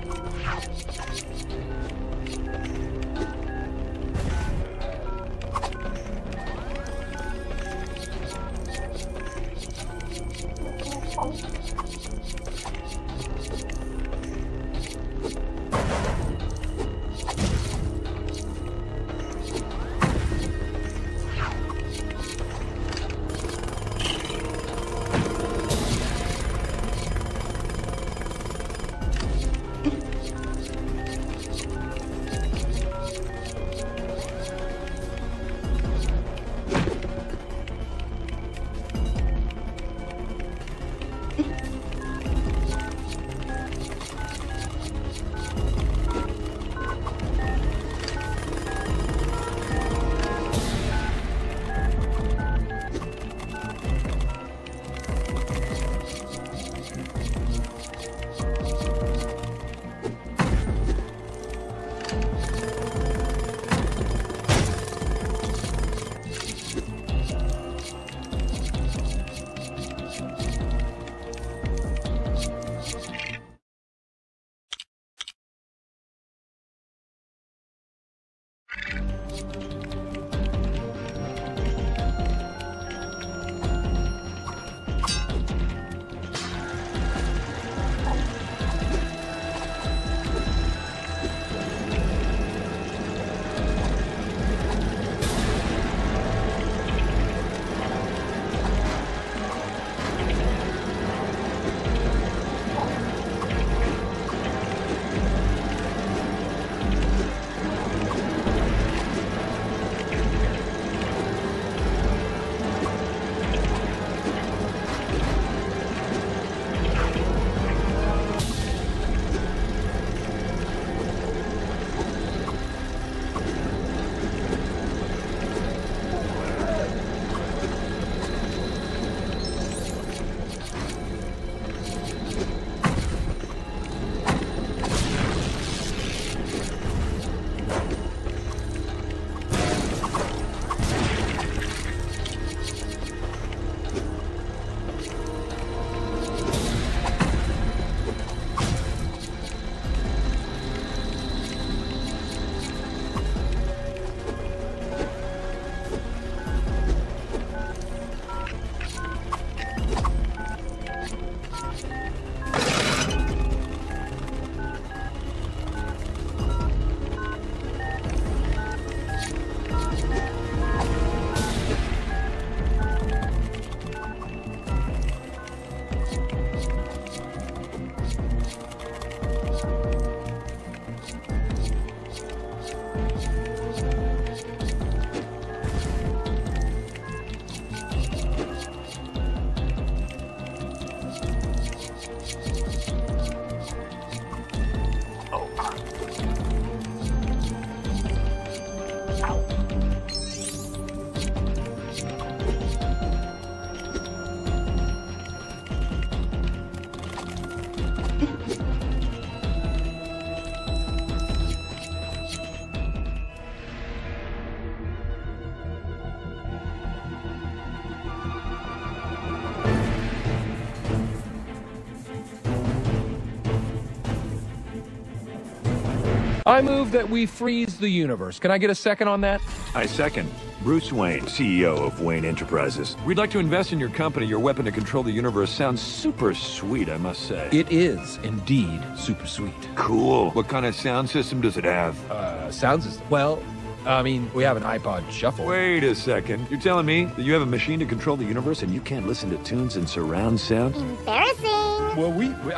I move that we freeze the universe. Can I get a second on that? I second. Bruce Wayne, CEO of Wayne Enterprises. We'd like to invest in your company. Your weapon to control the universe sounds super sweet, I must say. It is indeed super sweet. Cool. What kind of sound system does it have? Sound system. Well, I mean, we have an iPod Shuffle. Wait a second. You're telling me that you have a machine to control the universe and you can't listen to tunes in surround sound? Embarrassing. Well,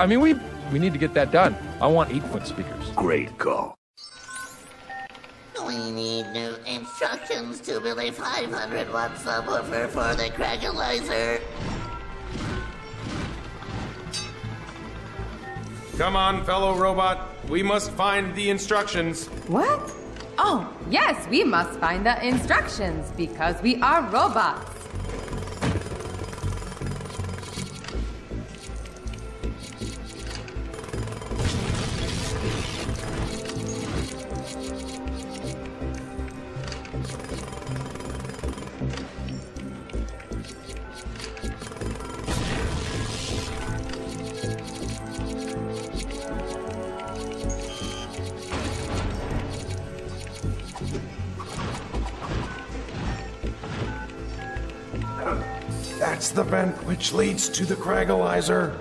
we need to get that done. I want 8-foot speakers. Great call. We need new instructions to build a 500-watt subwoofer for the Crackalizer. Come on, fellow robot. We must find the instructions. What? Oh, yes, we must find the instructions because we are robots. That's the vent which leads to the Cragalizer.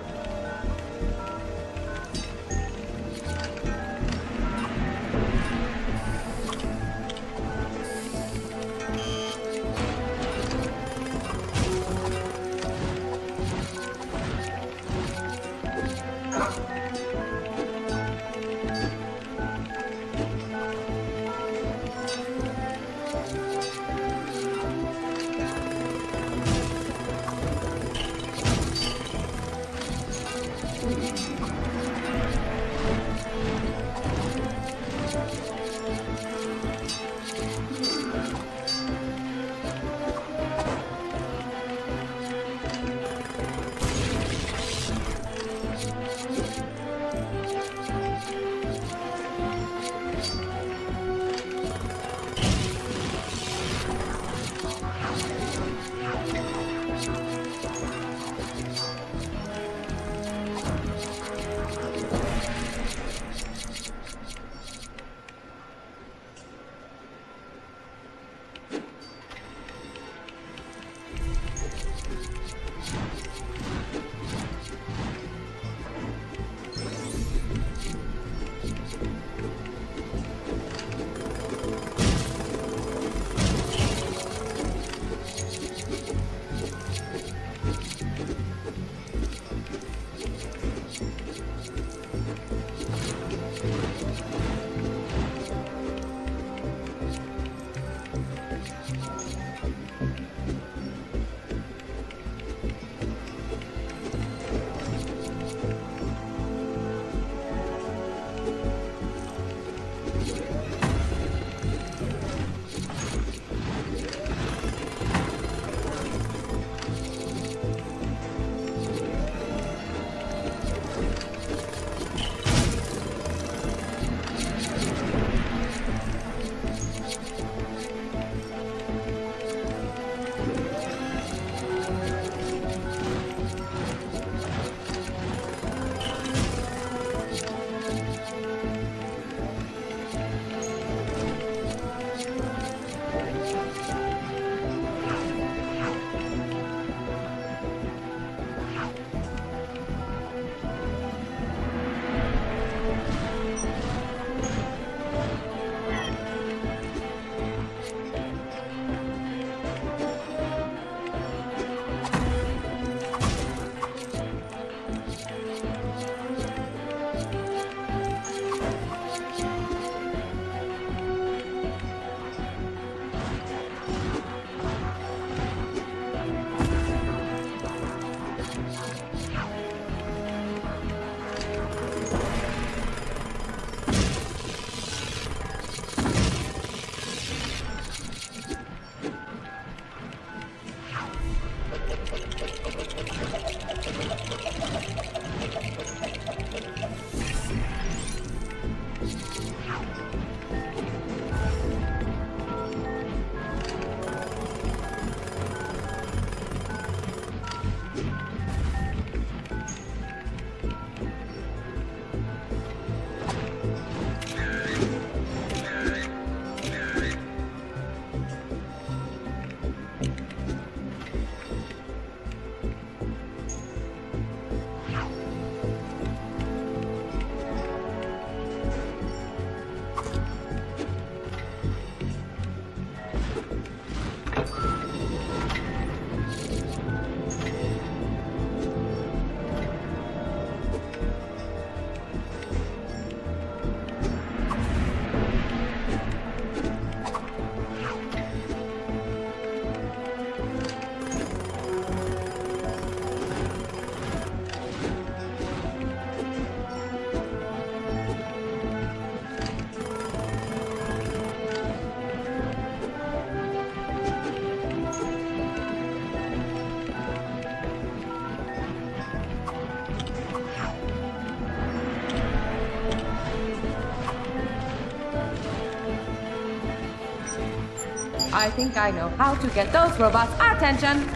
I think I know how to get those robots our attention.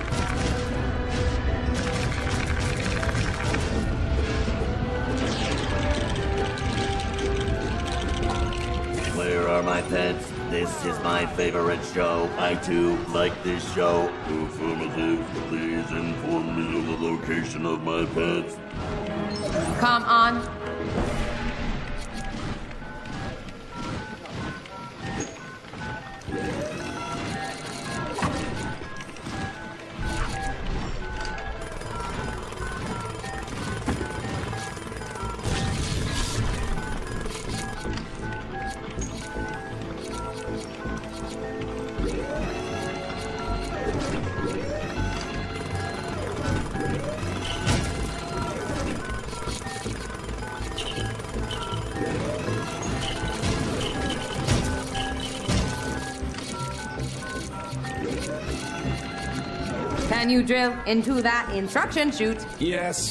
Where are my pets. This is my favorite show. I too like this show. Affirmative. Please inform me of the location of my pets. Come on. Can you drill into that instruction chute? Yes.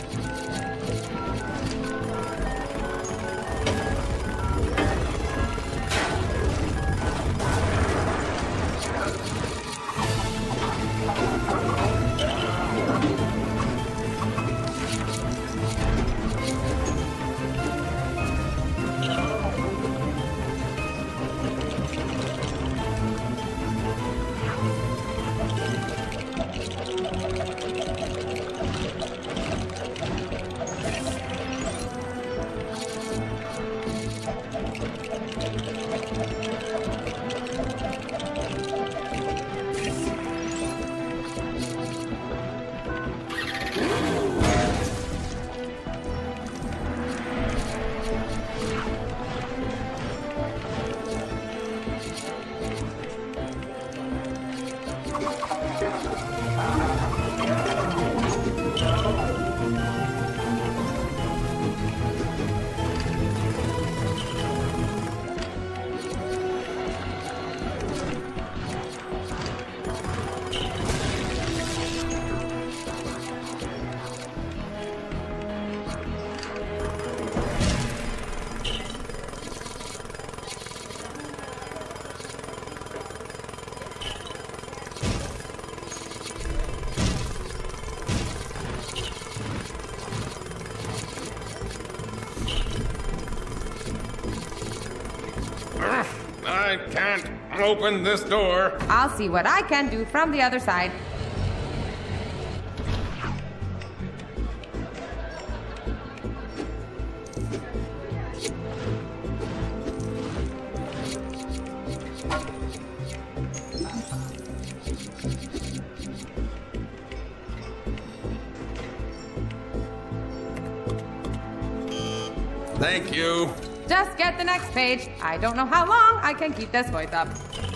I can't open this door. I'll see what I can do from the other side. Thank you. Just get the next page. I don't know how long I can keep this voice up.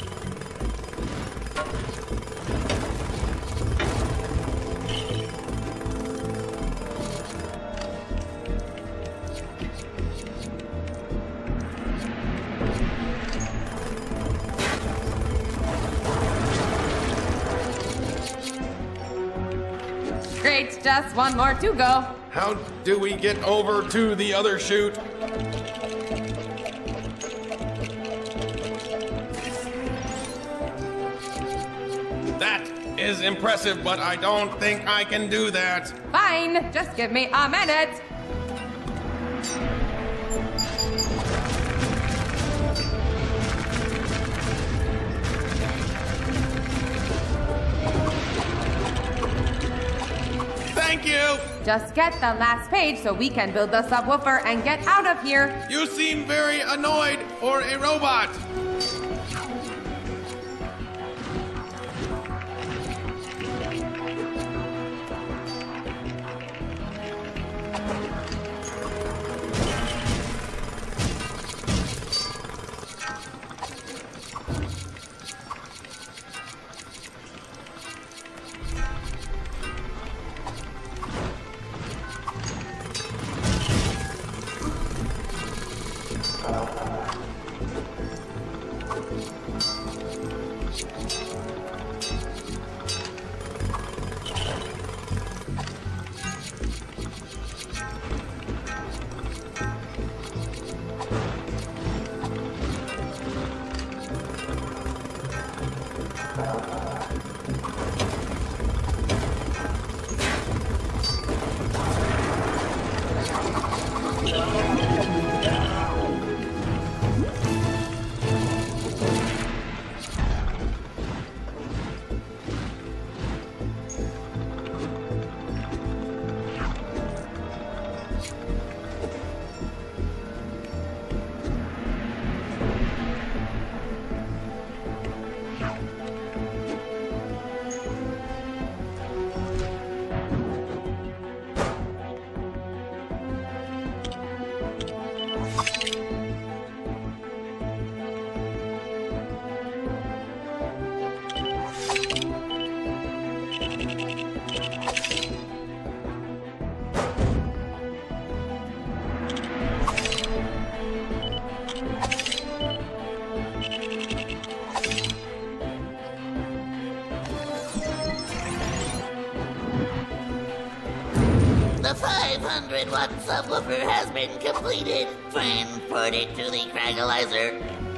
Great, just one more to go. How do we get over to the other chute? That is impressive, but I don't think I can do that. Fine, just give me a minute. Thank you. Just get the last page so we can build the subwoofer and get out of here. You seem very annoyed for a robot. 500-watt subwoofer has been completed. Transport it to the Craggleizer.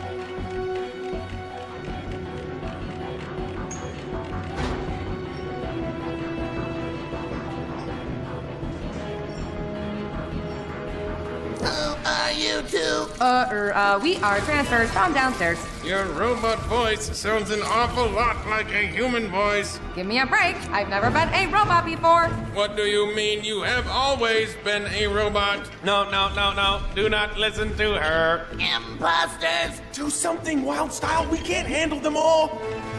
Who are you two? We are transfers from downstairs. Your robot voice sounds an awful lot like a human voice. Give me a break. I've never been a robot before. What do you mean? You have always been a robot. No. Do not listen to her. Imposters! Do something, Wild Style. We can't handle them all.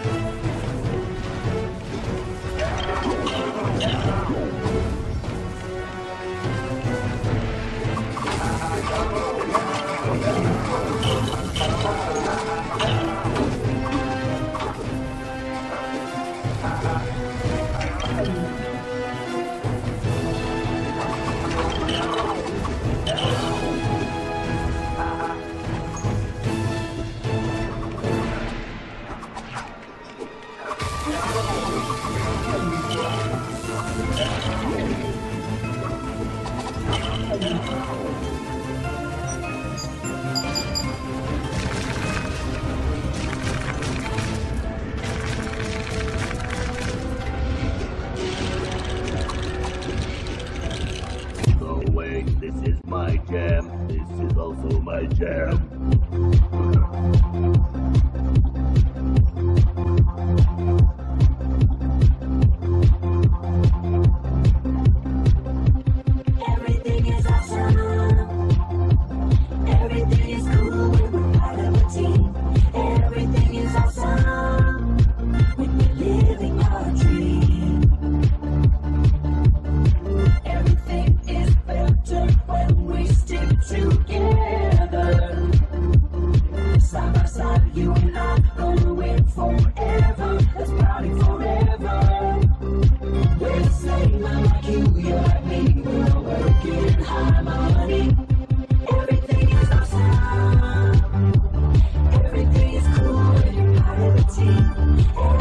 Oh wait, this is my jam. This is also my jam. Everything is awesome. Everything is cool when we're part of a team. Everything is awesome when we're living our dream. Everything is better when we stick together. Side by side, you and I gonna win forever. Let's party forever. We're the same, I'm like you, you're like me. We're all working in harmony. Everything is awesome. Everything is cool when you're part of a team.